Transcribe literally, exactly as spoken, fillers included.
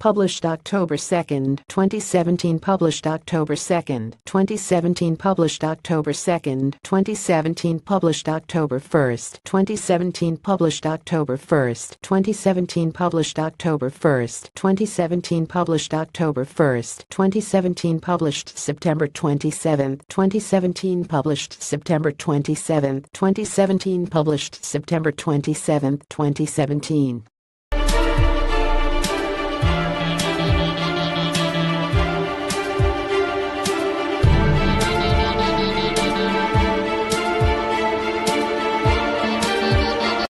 published October second, twenty seventeen, published October second, twenty seventeen, published October second, twenty seventeen, published October first, twenty seventeen, published October first, twenty seventeen, published October first, twenty seventeen, published October first, twenty seventeen, published September twenty-seventh, twenty seventeen, published September twenty-seventh, twenty seventeen, published September twenty-seventh, twenty seventeen.